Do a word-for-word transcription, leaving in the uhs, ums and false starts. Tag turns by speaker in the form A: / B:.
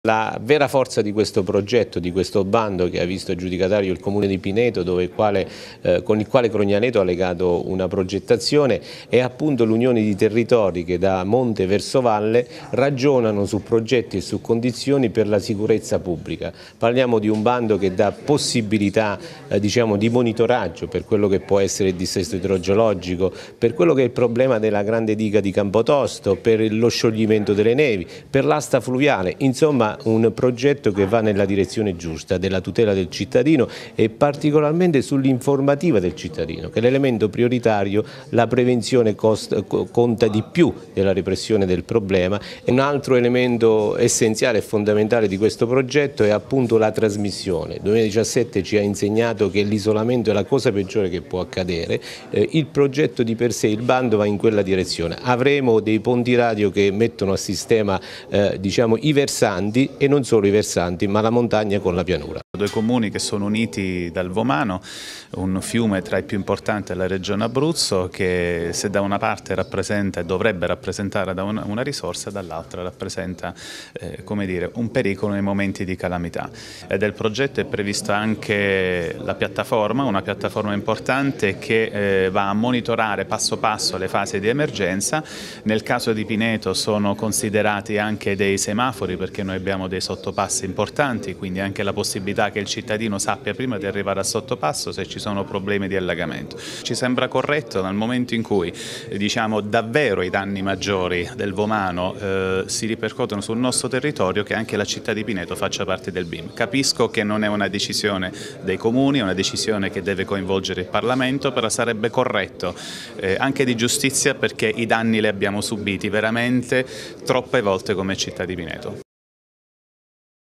A: La vera forza di questo progetto, di questo bando che ha visto aggiudicatario il Comune di Pineto, dove il quale, eh, con il quale Crognaneto ha legato una progettazione, è appunto l'unione di territori che da monte verso valle ragionano su progetti e su condizioni per la sicurezza pubblica. Parliamo di un bando che dà possibilità eh, diciamo, di monitoraggio per quello che può essere il dissesto idrogeologico, per quello che è il problema della grande diga di Campotosto, per lo scioglimento delle nevi, per l'asta fluviale, insomma un progetto che va nella direzione giusta della tutela del cittadino e particolarmente sull'informativa del cittadino, che è l'elemento prioritario. La prevenzione costa, conta di più della repressione del problema. E un altro elemento essenziale e fondamentale di questo progetto è appunto la trasmissione. Il duemiladiciassette ci ha insegnato che l'isolamento è la cosa peggiore che può accadere. Eh, il progetto di per sé, il bando, va in quella direzione. Avremo dei ponti radio che mettono a sistema eh, diciamo, i versanti, e non solo i versanti, ma la montagna con la pianura.
B: Due comuni che sono uniti dal Vomano, un fiume tra i più importanti della regione Abruzzo, che se da una parte rappresenta e dovrebbe rappresentare da una, una risorsa, dall'altra rappresenta eh, come dire, un pericolo nei momenti di calamità. E del progetto è prevista anche la piattaforma, una piattaforma importante che eh, va a monitorare passo passo le fasi di emergenza. Nel caso di Pineto sono considerati anche dei semafori, perché noi abbiamo dei sottopassi importanti, quindi anche la possibilità che il cittadino sappia prima di arrivare al sottopasso se ci sono problemi di allagamento. Ci sembra corretto nel momento in cui diciamo, davvero i danni maggiori del Vomano eh, si ripercuotono sul nostro territorio, che anche la città di Pineto faccia parte del B I M. Capisco che non è una decisione dei comuni, è una decisione che deve coinvolgere il Parlamento, però sarebbe corretto eh, anche di giustizia, perché i danni li abbiamo subiti veramente troppe volte come città di Pineto.